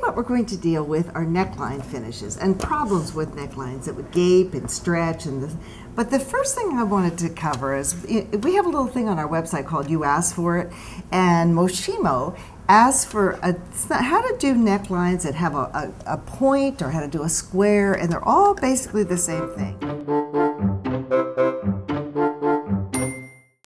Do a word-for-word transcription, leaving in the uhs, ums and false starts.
what we're going to deal with are neckline finishes and problems with necklines that would gape and stretch. And the, but the first thing I wanted to cover is we have a little thing on our website called You Asked For It, and Moshe asked for a, how to do necklines that have a, a, a point or how to do a square, and they're all basically the same thing.